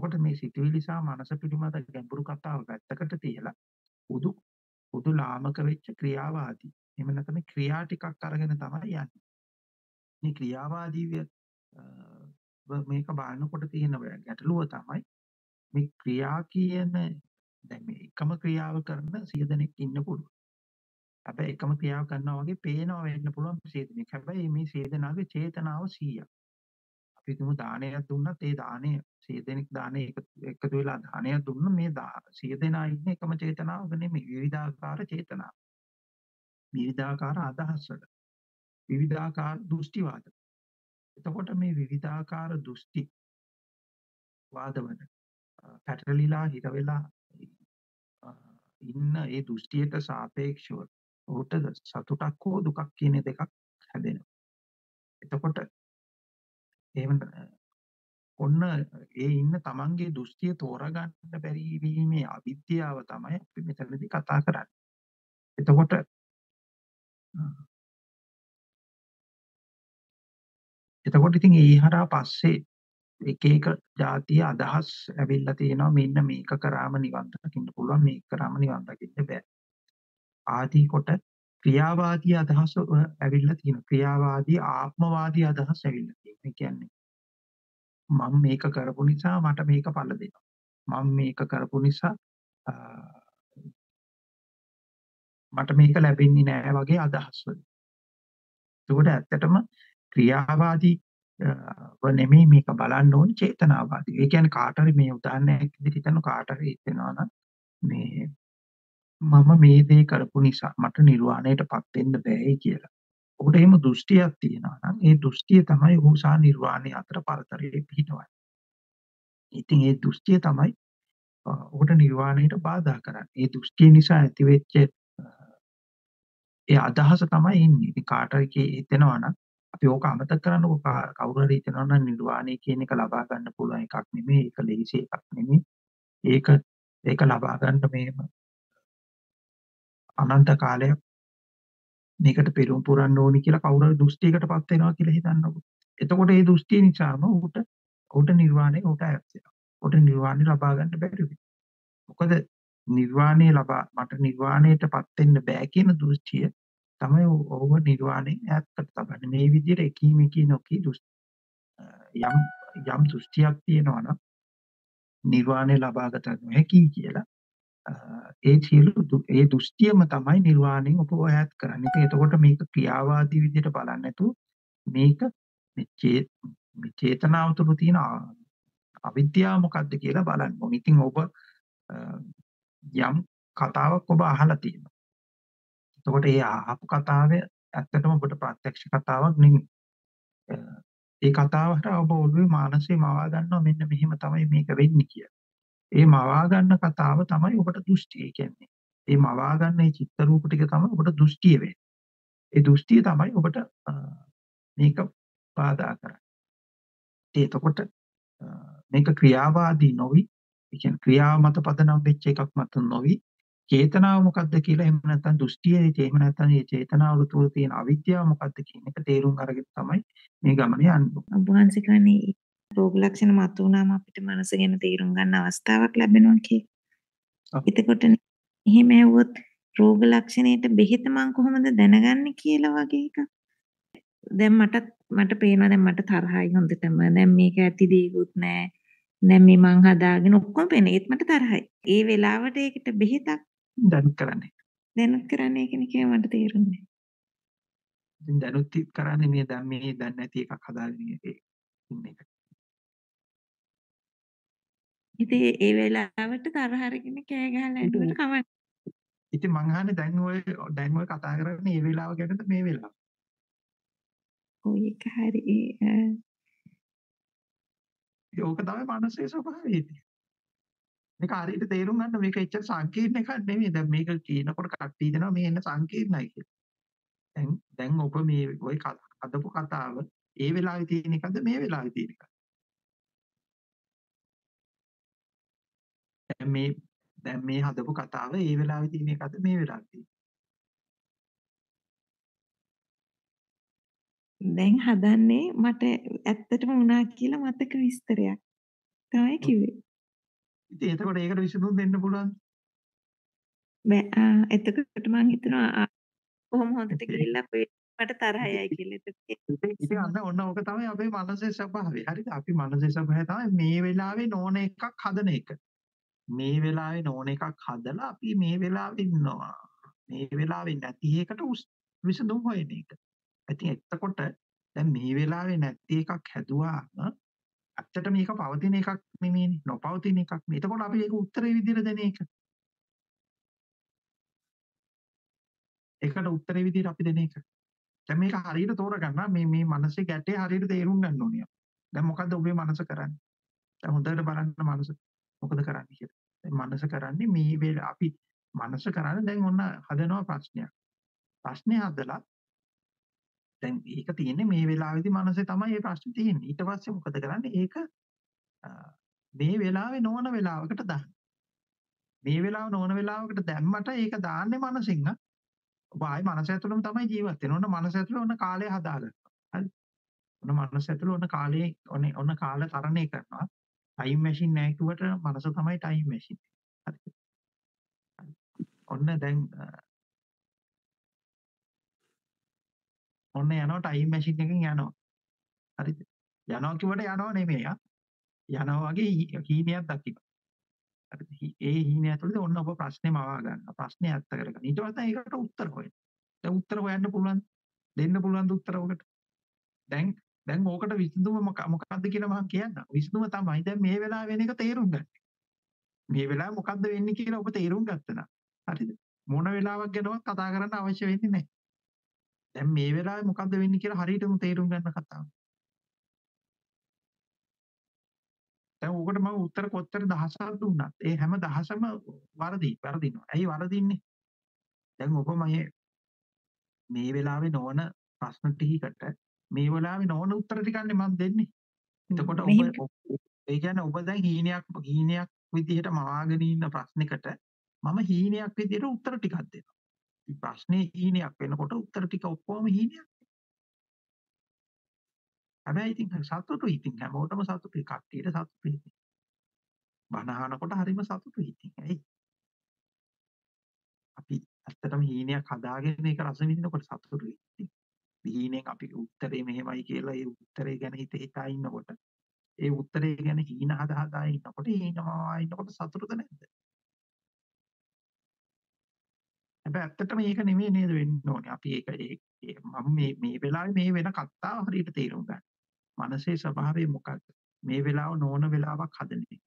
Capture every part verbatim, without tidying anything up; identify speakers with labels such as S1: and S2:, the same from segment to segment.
S1: එතකොට මේ සිතුවිලි සහ මනස පිළිබඳ ගැඹුරු කතාව පැත්තකට තියලා පොදු පොදු ලාමක වෙච්ච ක්‍රියාවාදී. එහෙම නැත්නම් ක්‍රියා ටිකක් අරගෙන තමයි යන්නේ. මේ ක්‍රියාවාදීව මේක බලනකොට තියෙන ගැටලුව තමයි මේ ක්‍රියා කියන දැන් මේ එකම ක්‍රියාව කරන සිය දෙනෙක් ඉන්න පුළුවන්. හැබැයි එකම ක්‍රියාව කරනවා වගේ පේනවා වෙන්න පුළුවන් සිය දෙනෙක්. හැබැයි මේ සිය දෙනාගේ චේතනාව සීයක්. අපි හිතමු දානයක් දුන්නත් ඒ දාණය සිය දෙනෙක් දාණය එකතු වෙලා දානයක් දුන්න මේ සිය දෙනා ඉන්නේ එකම චේතනාවක නෙමෙයි. විවිධාකාර චේතනා. විවිධාකාර අදහස් වල. විවිධාකාර දෘෂ්ටිවාද. එතකොට මේ විවිධාකාර දෘෂ්ටි වාදවල පැටලිලා හිර වෙලා ඉන්න ඒ දෘෂ්ටියට සාපේක්ෂව උට සතුටක් හෝ දුකක් කියන දෙකක් හැදෙනවා. එතකොට එහෙම ඔන්න ඒ ඉන්න තමන්ගේ දෘෂ්ටිය තෝරගන්න බැරි වීමේ අවිද්‍යාව තමයි අපි මෙතනදී කතා කරන්නේ. එතකොට එතකොට ඉතින් ඒ හරහා පස්සේ එක එක જાතිය අදහස් ඇවිල්ලා තියෙනවා මෙන්න මේක කරාම නිවන් දකින්න පුළුවන් මේක කරාම නිවන් දකින්න බෑ. ආදී කොට ක්‍රියාවාදී අදහස් ඇවිල්ලා තියෙනවා. ක්‍රියාවාදී ආත්මවාදී අදහස් ඇවිල්ලා තියෙනවා. ඒ කියන්නේ මම මේක කරපු නිසා මට මේක ඵල දෙනවා. මම මේක කරපු නිසා මට මේක ලැබෙන්නේ නැහැ වගේ අදහස් වලින්. ඒකට ඇත්තටම ක්‍රියාවාදී ව නෙමෙයි මේක බලන්න ඕනේ චේතනාවාදී. ඒ කියන්නේ කාට හරි මේ උදාහරණයක් විදිහට හිතන කාට හරි හිතෙනවා නම් මේ මම මේ දේ කරපු නිසා මට නිර්වාණයටපත් වෙන්න බෑයි කියලා. ඔකට එහෙම දෘෂ්ටියක් තියෙනවා නම් ඒ දෘෂ්ටිය තමයි ඔහු සහ නිර්වාණය අතර පරතරයේ පිහිටවන්නේ. ඉතින් ඒ දෘෂ්ටිය තමයි ඔහුට නිර්වාණයට බාධා කරන්නේ. ඒ දෘෂ්ටිය නිසා ඇතිවෙච්ච ඒ අදහස තමයි ඉන්නේ. ඉතින් කාට හරි හිතෙනවා නම් අපි ඕක අමතක කරන්නකො කවුරු හරි හිතනවා නම් නිර්වාණය කියන එක ලබා ගන්න පුළුවන් එකක් නෙමෙයි. ඒක ලේසි එකක් නෙමෙයි. ඒක ඒක ලබා ගන්න මේම අනන්ත කාලයක් මේකට පෙරම් පුරන්න ඕනි කියලා කවුරු හරි දෘෂ්ටියකටපත් වෙනවා කියලා හිතන්නකො. එතකොට ඒ දෘෂ්ටිය නිසාම උට උට නිර්වාණය උට ඈත් වෙනවා. උට නිර්වාණය ලබා ගන්න බැරි වෙනවා. මොකද නිර්වාණය ලබා මට නිර්වාණයටපත් වෙන්න බෑ කියන දෘෂ්ටිය තමයි ඔව්ව නිර්වාණයෙන් ඈත්කට තබන්නේ. මේ විදිහට එකීම එකී නොකී යම් යම් දෘෂ්ටියක් තියෙනවා නම් නිර්වාණය ලබාගත නොහැකි කියලා ඒ සියලු ඒ දෘෂ්ටියම තමයි නිර්වාණයෙන් ඔබ ඈත් කරන්නේ. ඉතින් එතකොට මේක ක්‍රියාවාදී විදිහට බලන්නේ නැතුව මේක මේ චේතනාව තුළ තියෙන අවිද්‍යාව මොකක්ද කියලා බලන්න ඕනේ. ඉතින් ඔබ යම් කතාවක් ඔබ අහලා තියෙනවා. එතකොට ඒ අහපු කතාවේ ඇත්තටම ඔබට ප්‍රත්‍යක්ෂ කතාවක් නෙමෙයි. ඒ කතාව හරහා ඔබ ඔළුවේ මානසය මවා ගන්නවා මෙන්න මෙහෙම තමයි මේක වෙන්නේ කියලා. ඒ මවා ගන්න කතාව තමයි ඔබට දෘෂ්ටිය කියන්නේ. ඒ මවා ගන්න මේ චිත්ත රූප ටික තමයි ඔබට දෘෂ්ටිය වෙන්නේ. ඒ දෘෂ්ටිය තමයි ඔබට මේක බාධා කරන්නේ. එතකොට මේක ක්‍රියාවාදී නොවි, ඒ කියන්නේ ක්‍රියාව මත පදනම් වෙච්ච එකක් මත නොවි, චේතනාව මොකද්ද කියලා එහෙම නැත්නම් දෘෂ්ටියේ එහෙම නැත්නම් මේ චේතනාව තුළ තියෙන අවිද්‍යාව මොකද්ද කියන එක තේරුම් අරගෙන තමයි මේ ගමනේ යන්නේ.
S2: ඔබ වහන්සේ කියන්නේ රෝග ලක්ෂණ මත උනාම අපිට මනස ගැන තේරුම් ගන්න අවස්ථාවක් ලැබෙනවා කියලා. එතකොට එහෙම ඇහුවොත් රෝග ලක්ෂණයට බෙහෙත මං කොහොමද දැනගන්නේ කියලා වගේ එකක්. දැන් මට මට පේනවා දැන් මට තරහයි හොඳටම. දැන් මේක ඇති දෙයක්වත් නැහැ. දැන් මේ මං හදාගෙන ඔක්කොම පේන ඒත් මට තරහයි. ඒ වෙලාවට ඒකට බෙහෙතක්
S1: දැනුත් කරන්නේ.
S2: දැනුත් කරන්නේ කෙනෙක් කියලා මට තේරුන්නේ.
S1: ඉතින් දැනුත් කරන්නේ මේ දැන් මේ දැන් නැති එකක් හදාගෙන ඉන්න එක.
S2: ඉතින් ඒ වෙලාවට තරහ අරගෙන කෑ ගහලා ඇඬුවට කමක්.
S1: ඉතින් මං අහන්නේ දැන් ඔය දැන් ඔය කතා කරන්නේ මේ වෙලාව ගැනද මේ වෙලාව?
S2: ඔය එක හරි
S1: ඒක තමයි මානසික ස්වභාවය. මේක හරියට තේරුම් ගන්න මේක එච්චර සංකීර්ණ එකක් නෙමෙයි. දැන් මේක කියනකොට කට්ටිය දෙනවා මේ එන්න සංකීර්ණයි කියලා. දැන් දැන් ඔබ මේ ඔය අදපු කතාව ඒ වෙලාවේ තියෙන එකද මේ වෙලාවේ තියෙන එකද? දැන් මේ දැන් මේ හදපු කතාව ඒ වෙලාවේ තියෙන එකද මේ වෙලාවේ තියෙන?
S2: දැන් හදන්නේ මට ඇත්තටම වුණා කියලා මතක විස්තරයක් තමයි කිව්වේ.
S1: ඉතින් එතකොට ඒකට විසඳුම් දෙන්න පුළුවන්ද?
S2: බෑ ආ එතකොට මං හිතනවා ආ කොහොම හොඳට
S1: ඉතින්
S2: ගිහිල්ලා අපේ මට තරහයි
S1: ඉතින්
S2: කියලා. එතකොට
S1: ඉතින් ඉතින් අන්න ඔන්න ඕක තමයි අපේ මනසේ ස්වභාවය. හරිද? අපි මනසේ ස්වභාවය තමයි මේ වෙලාවේ නොන එකක් හදන එක. මේ වෙලාවේ නොන එකක් හදලා අපි මේ වෙලාවේ ඉන්නවා. මේ වෙලාවේ නැති එකට උස්- විසඳුම් හොයන එක. ඉතින් එතකොට දැන් මේ වෙලාවේ නැති එකක් හැදුවාම ඇත්තට මේක පවතින එකක් නෙමෙයිනේ. නොපවතින එකක් නේ. එතකොට අපි ඒක උත්තරේ විදිහට දෙන එක. ඒකට උත්තරේ විදිහට අපි දෙන එක. දැන් මේක හරියට තෝරගන්න මේ මේ මනසේ ගැටේ හරියට තේරුම් ගන්න ඕනේ. දැන් මොකද්ද ඔබේ මනස කරන්නේ? දැන් හොඳට බලන්න මනස මොකද කරන්නේ කියලා. දැන් මනස කරන්නේ මේ වෙල අපි මනස කරන්නේ දැන් ඔන්න හදනවා ප්‍රශ්නයක්. ප්‍රශ්නේ හදලා දැන් ඒක තියෙන්නේ මේ වෙලාවේදී මනසේ තමයි මේ ප්‍රශ්නේ තියෙන්නේ. ඊට පස්සේ මොකද කරන්නේ? ඒක අ, මේ වෙලාවේ නොවන වෙලාවකට දාන්න. මේ වෙලාව නොවන වෙලාවකට දැම්මට ඒක දාන්නේ මනසින්. ආ. ඔබ ආයි මනස ඇතුළම තමයි ජීවත් වෙන්නේ. ඔන්න මනස ඇතුළේ ඔන්න කාලය හදාගන්නවා. හරි. ඔන්න මනස ඇතුළේ ඔන්න කාලේ ඔන්න ඔන්න කාල තරණය කරනවා. ටයිම් මැෂින් නැහැ කිව්වට මනස තමයි ටයිම් මැෂින්. හරිද? ඔන්න දැන් අ, ඔන්න යනවා ටයිම් මැෂින් එකකින් යනවා. හරිද? යනවා කිව්වට යනවා නෙමෙයි. ආ. යනවා වගේ හී- හීනයක් දකින්න. හරිද? හී- ඒ හීනය ඇතුළේ ඔන්න ඔබ ප්‍රශ්නේ මවා ගන්නවා. ප්‍රශ්නේ ඇත්ත කරගන්න. ඊට පස්සේ ඒකට උත්තර හොයන්න. දැන් උත්තර හොයන්න පුළුවන්. දෙන්න පුළුවන් උත්තර ඔකට. දැන් දැන් ඕකට විසඳුම මොක- මොකක්ද කියලා මම කියන්නම්. විසඳුම තමයි දැන් මේ වෙලාව වෙන එක තේරුම් ගන්න. මේ වෙලාවේ මොකද්ද වෙන්නේ කියලා ඔබ තේරුම් ගත්තා නම්. හරිද? මොන වෙලාවක් ගැනවත් කතා කරන්න අවශ්‍ය වෙන්නේ නැහැ. දැන් මේ වෙලාවේ මොකද්ද වෙන්නේ කියලා හරියටම තේරුම් ගන්න කතාව. දැන් ඕකට මම උත්තර කොච්චර දහසක් දුන්නත් ඒ හැම දහසම වරදි වරදිනවා. ඇයි වරදින්නේ? දැන් ඔබ මේ මේ වෙලාවේ නොවන ප්‍රශ්න ටිකකට මේ වෙලාවේ නොවන උත්තර ටිකන්නේ මම දෙන්නේ. එතකොට ඔබ
S2: මෙහෙම
S1: ඔබ- ඒ කියන්නේ ඔබ දැන් හීනයක් හීනයක් විදිහට මවාගෙන ඉන්න ප්‍රශ්නයකට මම හීනයක් විදිහට උත්තර ටිකක් දෙනවා. ඉතින් ප්‍රශ්නේ හීනයක් වෙනකොට උත්තර ටික ඔක්කොම හීනයක්. හැබැයි ඉතින් සතුටුයි ඉතින් හැමෝටම සතුටුයි කට්ටියට සතුටුයි. ඉතින්. බණ අහනකොට හරිම සතුටුයි ඉතින්. ඇයි? අපි ඇත්තටම හීනයක් හදාගෙන ඒක රස විඳිනකොට සතුටුයි. ඉතින් හීනෙන් අපි උත්තරේ මෙහෙමයි කියලා ඒ උත්තරේ ගැන හිත හිතා ඉන්නකොට ඒ උත්තරේ ගැන හීන හදා හදා ඉන්නකොට හීනවා ඉන්නකොට සතුටුද නැද්ද? හැබැයි ඇත්තටම ඒක නෙමෙයි නේද වෙන්න ඕනේ. අපි ඒක ඒ ඒ- මම මේ මේ වෙලාවේ මේ වෙන කතාව හරියට තේරුම් ගන්න. මනසේ ස්වභාවය මොකක්ද? මේ වෙලාව නොවන වෙලාවක් හදන්නේ.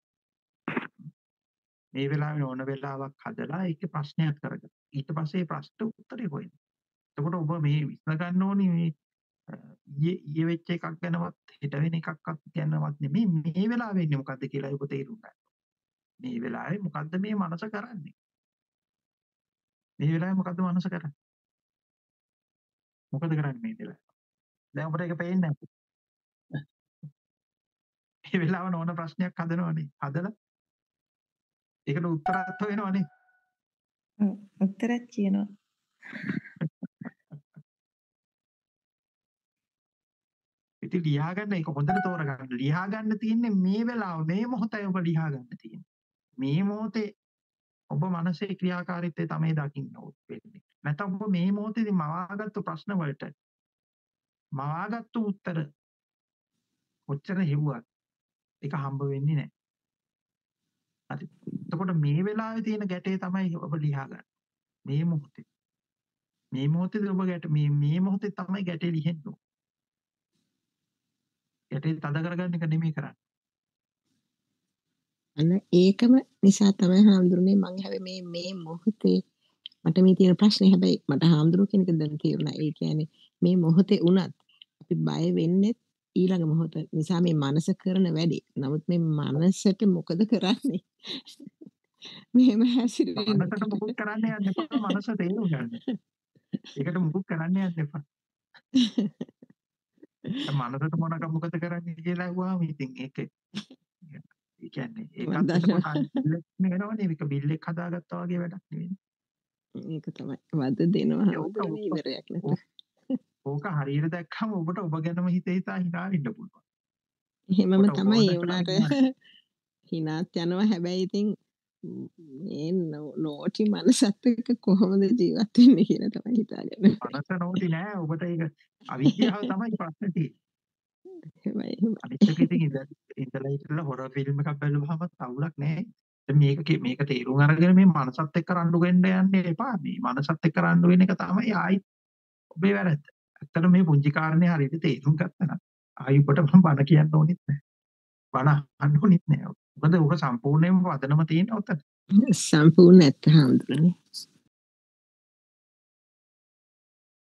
S1: මේ වෙලාවේ නොවන වෙලාවක් හදලා ඒකේ ප්‍රශ්නයක් කරගන්න. ඊට පස්සේ ඒ ප්‍රශ්නට උත්තරේ හොයන්න. එතකොට ඔබ මේ විසඳ ගන්න ඕනේ මේ අ, ඊයේ ඊයේ වෙච්ච එකක් ගැනවත් හෙට වෙන එකක්වත් ගැනවත් නෙමෙයි මේ වෙලාවේ වෙන්නේ මොකද්ද කියලා ඔබ තේරුම් ගන්න. මේ වෙලාවේ මොකද්ද මේ මනස කරන්නේ? මේ වෙලාවේ මොකද්ද මනස කරන්නේ? මොකද කරන්නේ මේ වෙලාවේ? දැන් ඔබට ඒක පේන්නේ නැහැ. මේ වෙලාව නොවන ප්‍රශ්නයක් හදනවනේ. හදලා ඒකට උත්තරත් හොයනවනේ.
S2: උත්තරත් කියනවා.
S1: ඉතින් ලියා ගන්න ඒක හොඳට තෝරගන්න. ලියා ගන්න තියෙන්නේ මේ වෙලාව මේ මොහොතයි ඔබ ලියා ගන්න තියෙන්නේ. මේ මොහොතේ ඔබ මනසේ ක්‍රියාකාරීත්වය තමයි දකින්න වෙන්නේ. නැත්නම් ඔබ මේ මොහොතේදී මවාගත්තු ප්‍රශ්න වලට මවාගත්තු උත්තර කොච්චර හෙව්වත් ඒක හම්බ වෙන්නේ නැහැ. හරි. එතකොට මේ වෙලාවේ තියෙන ගැටේ තමයි ඔබ ලියා ගන්න. මේ මොහොතේ. මේ මොහොතේදී ඔබ ගැට මේ මේ මොහොතේ තමයි ගැටේ ලිහෙන්න ඕනේ. ගැටේ තද කරගන්න එක නෙමෙයි කරන්නේ.
S3: අන්න ඒකම නිසා තමයි හාමුදුරනේ මං හැබැයි මේ මේ මොහොතේ මට මේ තියෙන ප්‍රශ්නේ හැබැයි මට හාමුදුරුවෝ කෙනෙක් දැන් තේරුණා. ඒ කියන්නේ මේ මොහොතේ වුණත් අපි බය වෙන්නේ ඊළඟ මොහොත නිසා මේ මනස කරන වැඩේ. නමුත් මේ මනසට මොකද කරන්නේ? මෙහෙම
S1: මනසට
S3: හැසිරෙනකොට.
S1: මුකුත් කරන්න යන්න එපා. මනස තේරුම් ගන්න. ඒකට මුකුත් කරන්න යන්න එපා. දැන් මනසට මොනක මොකද කරන්නේ කියලා අහුවාම ඉතින් ඒක ඒ කියන්නේ ඒකත්
S3: මම දන්නවා.
S1: එතකොට බිල්ලෙක් නේනවනේ. ඒක බිල්ලෙක් හදාගත්තා වගේ වැඩක් නෙවෙයි.
S3: ඒක තමයි. වද දෙනවා
S1: ඒක
S3: හාමුදුරනේ
S1: ඕක
S3: ඉවරයක් නැත.
S1: ඕක හරියට දැක්කම ඔබට ඔබ ගැනම හිත හිතා hina වෙන්න පුළුවන්.
S3: එහෙමම
S1: ඔබට ඔබව
S3: තමයි ඒ
S1: දැකලා
S3: වුණාට
S1: hina
S3: හිනාත් යනවා. හැබැයි ඉතින් මේ නෝටි මනසත් එක්ක කොහොමද ජීවත් වෙන්නේ කියලා තමයි හිතාගන්න.
S1: මනස නෝටි නෑ. ඔබට ඒක අවිද්‍යාව තමයි ප්‍රශ්නේ තියෙන්නේ. අනිත් එක ඉතින් ඉඳලා ඉඳලා හොරර් ෆිල්ම් එකක් බැලුවහම තවුලක් නෑ. මේක මේක තේරුම් අරගෙන මේ මනසත් එක්ක රණ්ඩු වෙන්න යන්න එපා. මේ මනසත් එක්ක රණ්ඩු වෙන එක තමයි ආයි ඔබේ වැරද්ද. ඇත්තට මේ පුංචි කාරණේ හරියට තේරුම් ගත්තා නම් ආයි ඔබට මම බන කියන්න ඕනෙත් නෑ. බන අහන්න ඕනෙත් නෑ. මොකද ඔක සම්පූර්ණයෙන්ම වදනම තියෙන ඔතන.
S3: සම්පූර්ණ ඇත්ත හාමුදුරනේ.